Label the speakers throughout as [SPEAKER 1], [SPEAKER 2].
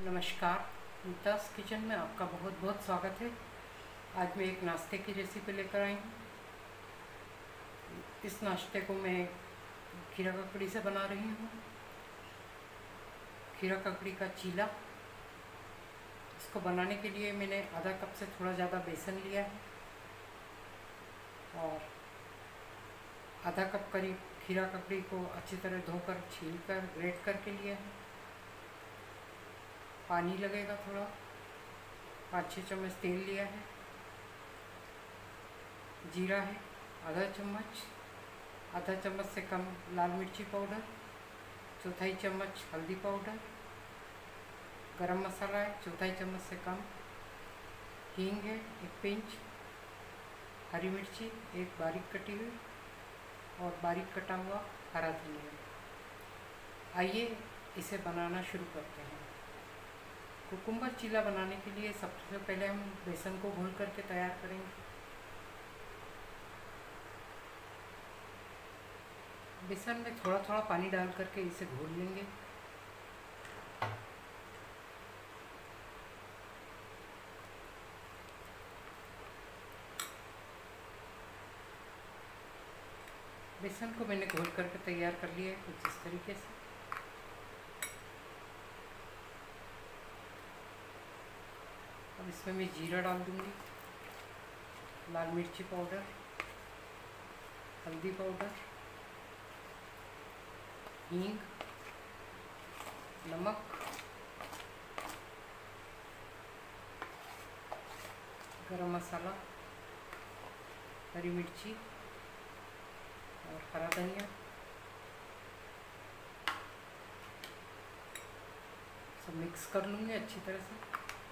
[SPEAKER 1] नमस्कार, नीतास किचन में आपका बहुत बहुत स्वागत है। आज मैं एक नाश्ते की रेसिपी लेकर आई हूँ। इस नाश्ते को मैं खीरा ककड़ी से बना रही हूँ। खीरा ककड़ी का चीला। इसको बनाने के लिए मैंने आधा कप से थोड़ा ज़्यादा बेसन लिया है और आधा कप करीब खीरा ककड़ी को अच्छी तरह धोकर छीलकर ग्रेट करके लिया है। पानी लगेगा थोड़ा, 5-6 चम्मच तेल लिया है। जीरा है आधा चम्मच, आधा चम्मच से कम लाल मिर्ची पाउडर, चौथाई चम्मच हल्दी पाउडर, गरम मसाला है चौथाई चम्मच से कम, हींग है 1 पिंच, हरी मिर्ची 1 बारीक कटी हुई और बारीक कटा हुआ हरा धनिया। आइए इसे बनाना शुरू करते हैं। कुकुम्बर चीला बनाने के लिए सबसे पहले हम बेसन को घोल करके तैयार करेंगे। बेसन में थोड़ा थोड़ा पानी डाल करके इसे घोल लेंगे। बेसन को मैंने घोल करके तैयार कर लिया है कुछ इस तरीके से। अब इसमें मैं जीरा डाल दूंगी, लाल मिर्ची पाउडर, हल्दी पाउडर, हींग, नमक, गरम मसाला, हरी मिर्ची और हरा धनिया। सब मिक्स कर लूँगी अच्छी तरह से।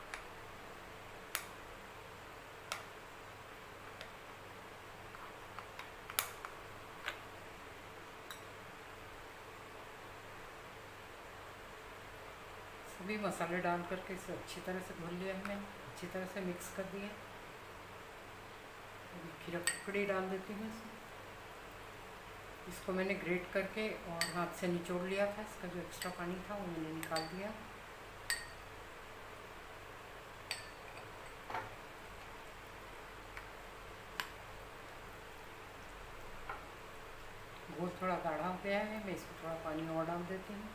[SPEAKER 1] सभी मसाले डाल करके इसे अच्छी तरह से घोल लिया है मैंने, अच्छी तरह से मिक्स कर दिए। अभी खीरा ककड़ी डाल देती हूँ इसमें। इसको मैंने ग्रेट करके और हाथ से निचोड़ लिया था। इसका जो एक्स्ट्रा पानी था वो मैंने निकाल दिया। घोल थोड़ा गाढ़ा हो गया है, मैं इसको थोड़ा पानी और डाल देती हूँ।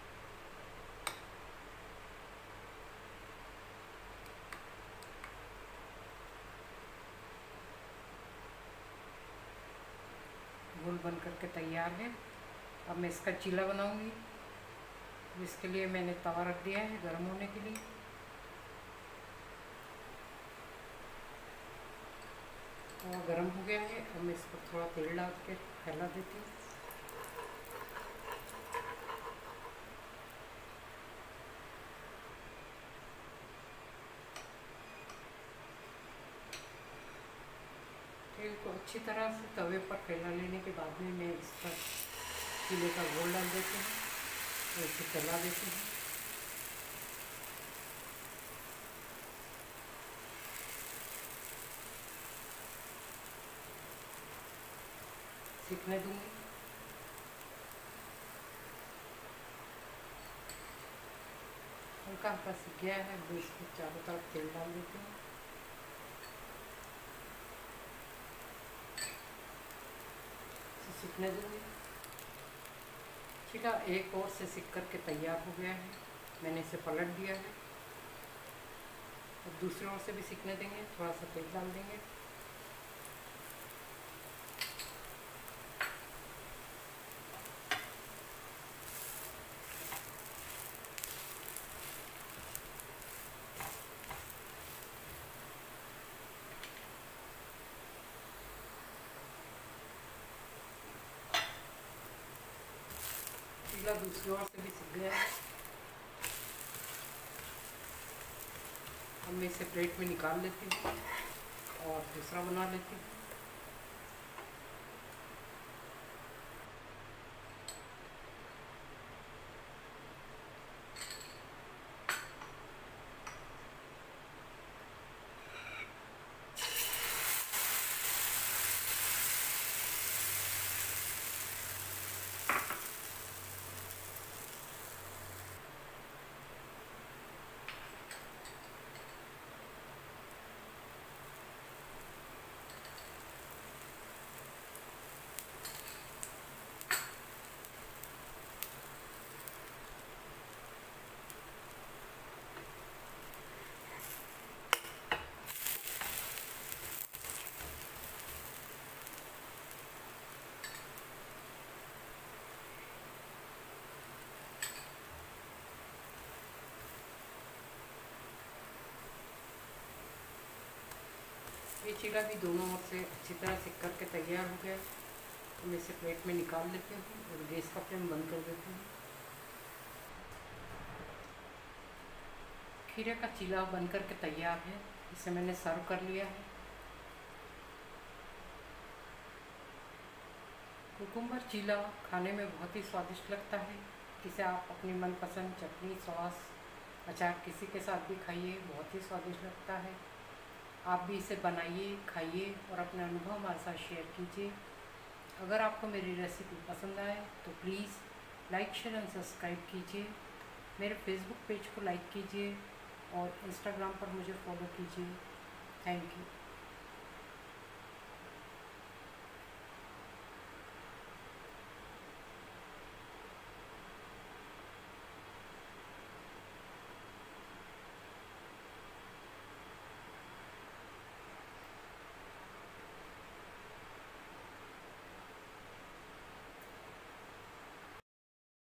[SPEAKER 1] घोल बन करके तैयार है। अब मैं इसका चीला बनाऊंगी। इसके लिए मैंने तवा रख दिया है गर्म होने के लिए। तवा गर्म हो गया है। अब मैं इसको थोड़ा तेल डाल के फैला देती हूँ। तेल को अच्छी तरह से तवे पर फैला लेने के बाद में मैं इस पर चीले का घोल डाल देती हूँ और इसे फैला देती हूँ। सीखने दूंगी। हल्का हल्का सीख गया है। अब इसको चारों तरफ तेल डाल देती हूँ। सीखने दूंगी। चीला एक और से सीख करके तैयार हो गया है। मैंने इसे पलट दिया है। अब दूसरी ओर से भी सीखने देंगे। थोड़ा सा तेल डाल देंगे। चीला दूसरी ओर से भी सीख गया है। अब मैं इसे प्लेट में निकाल लेती हूँ और दूसरा बना लेती हूँ। ये चीला भी दोनों ओर से अच्छी तरह से करके तैयार हो गया। तो मैं इसे प्लेट में निकाल लेती हूँ और गैस का फ्लेम बंद कर देती हूँ। खीरे का चीला बन कर के तैयार है। इसे मैंने सर्व कर लिया है। कुकुम्बर चीला खाने में बहुत ही स्वादिष्ट लगता है। इसे आप अपनी मनपसंद चटनी, सॉस, अचार किसी के साथ भी खाइए, बहुत ही स्वादिष्ट लगता है। आप भी इसे बनाइए, खाइए और अपने अनुभव हमारे साथ शेयर कीजिए। अगर आपको मेरी रेसिपी पसंद आए तो please like, share and subscribe कीजिए। मेरे फेसबुक पेज को लाइक कीजिए और इंस्टाग्राम पर मुझे फॉलो कीजिए। Thank you.